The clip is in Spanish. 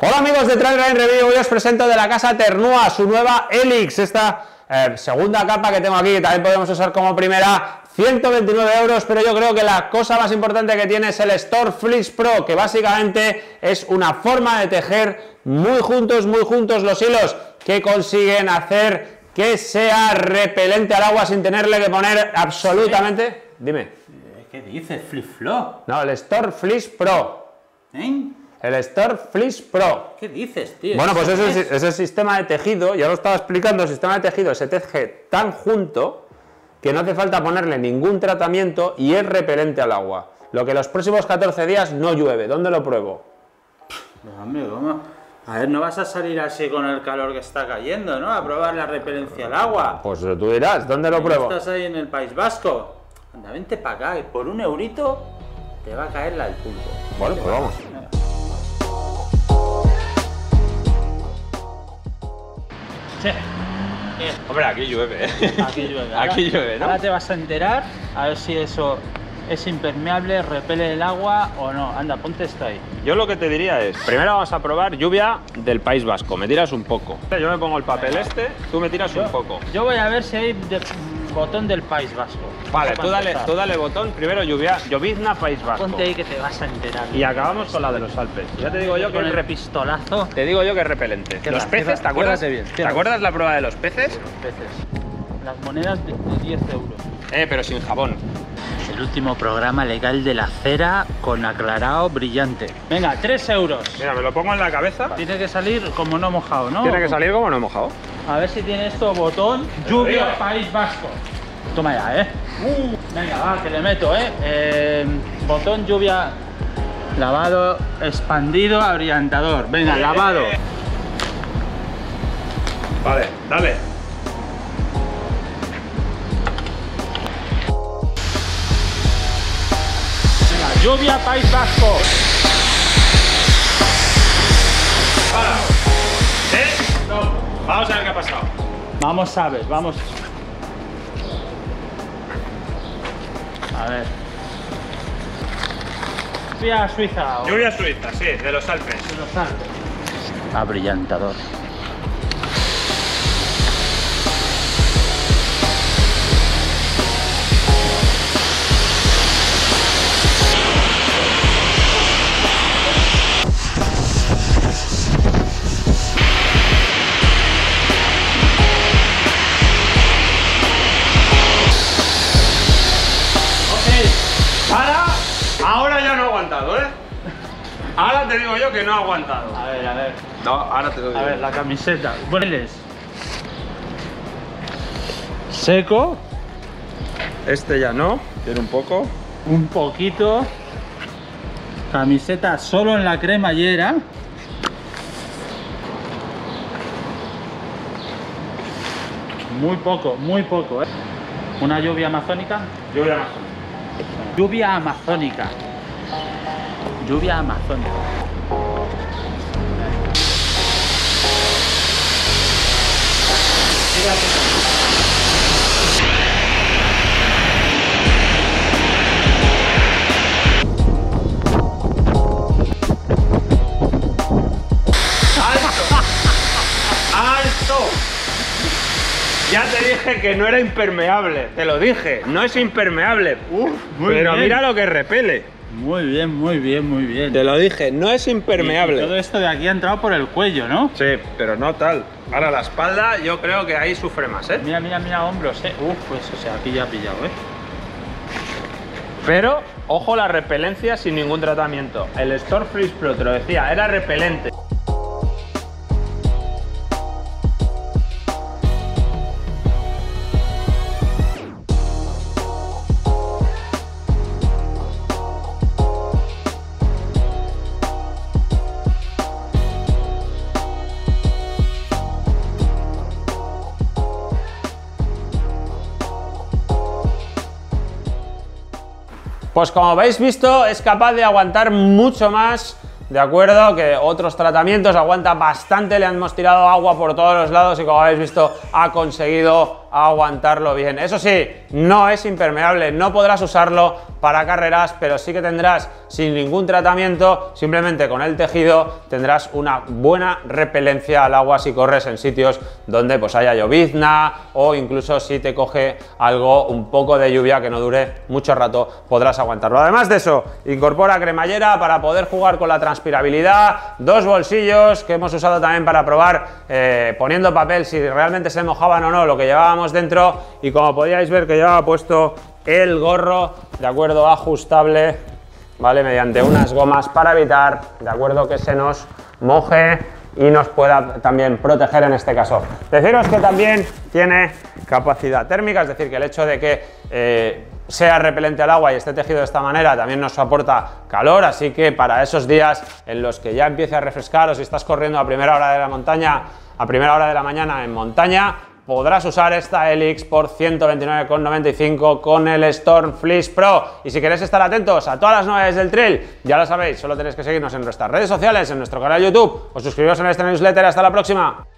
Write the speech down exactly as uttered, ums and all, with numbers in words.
Hola amigos de Trailrunning Review, hoy os presento de la casa Ternua su nueva Helix, esta eh, segunda capa que tengo aquí, que también podemos usar como primera, ciento veintinueve euros, pero yo creo que la cosa más importante que tiene es el Storefleece Pro, que básicamente es una forma de tejer muy juntos, muy juntos los hilos, que consiguen hacer que sea repelente al agua sin tenerle que poner absolutamente... ¿Sí? Dime. ¿Qué dices? ¿Flip-flop? No, el Storefleece Pro. ¿Eh? El Storefleece Pro. ¿Qué dices, tío? Bueno, pues ese es, es el sistema de tejido, ya lo estaba explicando, el sistema de tejido se teje tan junto que no hace falta ponerle ningún tratamiento y es repelente al agua. Lo que los próximos catorce días no llueve. ¿Dónde lo pruebo? No, hombre, ¿cómo? A ver, no vas a salir así con el calor que está cayendo, ¿no? A probar la repelencia al agua. Pues tú dirás, ¿dónde lo pruebo? Estás ahí en el País Vasco. Anda, vente para acá, que por un eurito te va a caer la del pulpo. Bueno, pues vamos. Sí. Hombre, aquí llueve, ¿eh? Aquí llueve. Aquí llueve, ¿no? Ahora te vas a enterar a ver si eso es impermeable, repele el agua o no. Anda, ponte esto ahí. Yo lo que te diría es, primero vamos a probar lluvia del País Vasco, me tiras un poco. Yo me pongo el papel este, tú me tiras Yo, un poco. yo voy a ver si hay de, botón del País Vasco. Vale, Para tú dale, empezar. tú dale botón, primero lluvia, llovizna País Vasco. Ponte ahí que te vas a enterar. Y acabamos con la de los Alpes. Ya te digo yo que con es el re- repistolazo. Te digo yo que es repelente. Cierra, Los peces, cierra, ¿te acuerdas? ciérrate bien, ¿Te cierra. acuerdas la prueba de los peces? Peces. Las monedas de, de diez euros. Eh, pero sin jabón. El último programa legal de la cera con aclarado brillante. Venga, tres euros. Mira, me lo pongo en la cabeza. Tiene que salir como no mojado, ¿no? Tiene que salir como no he mojado. A ver si tiene esto botón. digo. Lluvia País Vasco. Toma ya, ¿eh? Uh, venga, va, que le meto, ¿eh? eh botón lluvia. Lavado, expandido, abrillantador. Venga, lavado. Vale, dale. Venga, lluvia País Vasco. Para. ¿Eh? No. Vamos a ver qué ha pasado. Vamos a ver, vamos. A ver. Lluvia suiza. o- Lluvia suiza, sí, de los Alpes. de los Alpes. Abrillantador. Ahora, ahora ya no ha aguantado, ¿eh? Ahora te digo yo que no ha aguantado. A ver, a ver. No, ahora te doy. A ver, la camiseta. Poneles. Seco. Este ya no, quiero un poco. Un poquito. Camiseta solo en la cremallera. Muy poco, muy poco, ¿eh? Una lluvia amazónica. Lluvia más. Lluvia amazónica. Lluvia amazónica. ¡Alto! Ya te dije que no era impermeable, te lo dije, no es impermeable. Uf, muy Pero bien. mira lo que repele. Muy bien, muy bien, muy bien. Te lo dije, no es Y todo impermeable. esto de aquí ha entrado por el cuello, ¿no? Sí, pero no tal. Ahora la espalda yo creo que ahí sufre más, ¿eh? Mira, mira, mira, hombros, ¿eh? Uf, pues o sea, aquí ya ha pillado, ¿eh? Pero, ojo la repelencia sin ningún tratamiento. El Storefleece Pro, te lo decía, era repelente. Pues como habéis visto, es capaz de aguantar mucho más, ¿de acuerdo? Que otros tratamientos, aguanta bastante, le hemos tirado agua por todos los lados y como habéis visto ha conseguido aguantarlo bien. Eso sí, no es impermeable, no podrás usarlo para carreras, pero sí que tendrás, sin ningún tratamiento, simplemente con el tejido, tendrás una buena repelencia al agua si corres en sitios donde pues haya llovizna o incluso si te coge algo, un poco de lluvia que no dure mucho rato, podrás aguantarlo. Además de eso, incorpora cremallera para poder jugar con la transpirabilidad, dos bolsillos que hemos usado también para probar eh, poniendo papel si realmente se mojaban o no lo que llevábamos dentro, y como podíais ver que llevaba puesto el gorro, de acuerdo, ajustable, vale, mediante unas gomas para evitar, de acuerdo, que se nos moje y nos pueda también proteger en este caso. Deciros que también tiene capacidad térmica, es decir, que el hecho de que eh, sea repelente al agua y esté tejido de esta manera también nos aporta calor, así que para esos días en los que ya empiece a refrescar o si estás corriendo a primera hora de la montaña, a primera hora de la mañana en montaña, podrás usar esta Helix por ciento veintinueve con noventa y cinco con el Storm Fleece Pro. Y si queréis estar atentos a todas las novedades del trail, ya lo sabéis, solo tenéis que seguirnos en nuestras redes sociales, en nuestro canal de YouTube o suscribiros a nuestra newsletter. Hasta la próxima.